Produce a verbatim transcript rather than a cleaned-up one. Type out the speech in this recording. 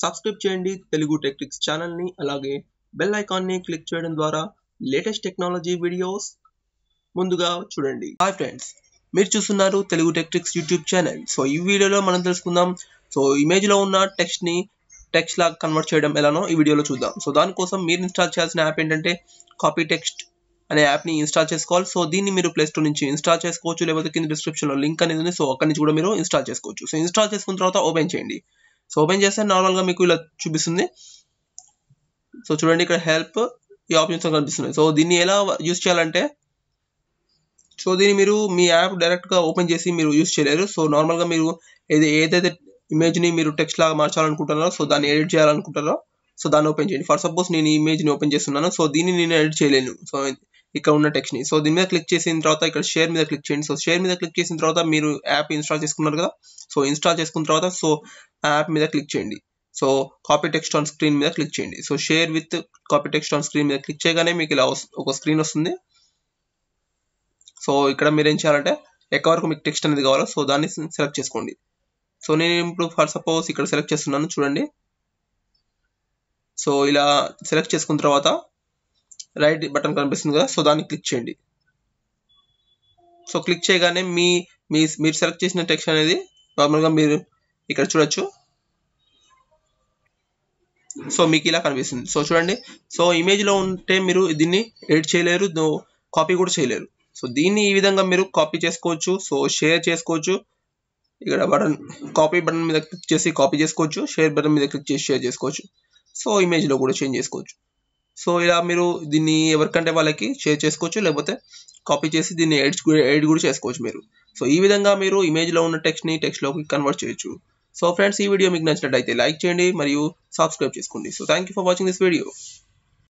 Subscribe చేయండి Telugu tech tricks channel ని. అలాగే బెల్ ఐకాన్ ని క్లిక్ చేయడం ద్వారా లేటెస్ట్ టెక్నాలజీ వీడియోస్ ముందుగా చూడండి. హాయ్ ఫ్రెండ్స్, మీరు చూస్తున్నారు Telugu tech tricks YouTube channel. So ఈ వీడియోలో మనం తెలుసుకుందాం సో ఇమేజ్ లో ఉన్న టెక్స్ట్ ని టెక్స్ట్ లాగా కన్వర్ట్ చేయడం ఎలానో ఈ వీడియోలో చూద్దాం. సో దానికోసం మీరు ఇన్స్టాల్ చేయాల్సిన యాప్ ఏంటంటే కాపీ టెక్స్ట్ అనే యాప్ ని ఇన్స్టాల్ చేసుకోవాలి. సో దీన్ని మీరు ప్లే స్టోర్ నుంచి ఇన్స్టాల్ చేసుకోవచ్చు, లేకపోతే కింద డిస్క్రిప్షన్ లో లింక్ అనేది ఉంది. సో అక్కడి నుంచి కూడా మీరు ఇన్స్టాల్ చేసుకోవచ్చు. సో ఇన్స్టాల్ చేసుకున్న తర్వాత ఓపెన్ చేయండి. సో ఓపెన్ చేస్తే నార్మల్ గా మీకు ఇలా చూపిస్తుంది. సో చూడండి, ఇక్కడ హెల్ప్ ఈ ఆప్షన్స్ కనిపిస్తున్నాయి. సో దీన్ని ఎలా యూజ్ చేయాలంటే, సో దీన్ని మీరు మీ యాప్ డైరెక్ట్ గా ఓపెన్ చేసి మీరు యూజ్ చేయలేరు. సో నార్మల్ గా మీరు ఏది ఏదైతే ఇమేజ్ ని మీరు టెక్స్ట్ లాగా మార్చాలనుకుంటున్నారో, సో దాన్ని ఎడిట్ చేయాలనుకుంటారో, సో దాన్ని ఓపెన్ చేయండి. ఫర్ సపోజ్ నేను ఈ ఇమేజ్ ని ఓపెన్ చేస్తున్నాను. సో దీన్ని నేను ఎడిట్ చేయలేను. సో ఇక్కడ ఉన్న టెక్స్ట్ ని, సో దీని మీద క్లిక్ చేసిన తర్వాత ఇక్కడ షేర్ మీద క్లిక్ చేయండి. సో షేర్ మీద క్లిక్ చేసిన తర్వాత మీరు యాప్ ఇన్స్టాల్ చేసుకున్నారు కదా. సో ఇన్స్టాల్ చేసుకున్న తర్వాత సో యాప్ మీద క్లిక్ చేయండి. So copy text on screen మీద క్లిక్ చేయండి. So share with copy text on screen మీద క్లిక్ చేయగానే మీకు ఇలా ఒక స్క్రీన్ వస్తుంది. సో ఇక్కడ మీరు ఏం చేయాలంటే ఎక్కడ వరకు మీకు టెక్స్ట్ అనేది కావాలో సో దాన్ని సెలెక్ట్ చేసుకోండి. సో నేను ఇప్పుడు ఫర్ సపోజ్ ఇక్కడ సెలెక్ట్ చేస్తున్నాను, చూడండి. సో ఇలా సెలెక్ట్ చేసుకున్న తర్వాత రైట్ బటన్ కనిపిస్తుంది కదా, సో దాన్ని క్లిక్ చేయండి. సో క్లిక్ చేయగానే మీ మీ మీరు సెలెక్ట్ చేసిన టెక్స్ట్ అనేది నార్మల్గా మీరు ఇక్కడ చూడొచ్చు. సో మీకు ఇలా కనిపిస్తుంది. సో చూడండి, సో ఇమేజ్లో ఉంటే మీరు దీన్ని ఎడిట్ చేయలేరు, కాపీ కూడా చేయలేరు. సో దీన్ని ఈ విధంగా మీరు కాపీ చేసుకోవచ్చు, సో షేర్ చేసుకోవచ్చు. ఇక్కడ బటన్ కాపీ బటన్ మీద క్లిక్ చేసి కాపీ చేసుకోవచ్చు, షేర్ బటన్ మీద క్లిక్ చేసి షేర్ చేసుకోవచ్చు. సో ఇమేజ్లో కూడా చేంజ్ చేసుకోవచ్చు. సో ఇలా మీరు దీన్ని ఎవరికంటే వాళ్ళకి షేర్ చేసుకోవచ్చు, లేకపోతే కాపీ చేసి దీన్ని ఎడిట్ ఎడిట్ కూడా చేసుకోవచ్చు మీరు. సో ఈ విధంగా మీరు ఇమేజ్లో ఉన్న టెక్స్ట్ని టెక్స్ట్లోకి కన్వర్ట్ చేయొచ్చు. సో ఫ్రెండ్స్, ఈ వీడియో మీకు నచ్చినట్లయితే లైక్ చేయండి మరియు సబ్స్క్రైబ్ చేసుకోండి. So thank you for watching this video.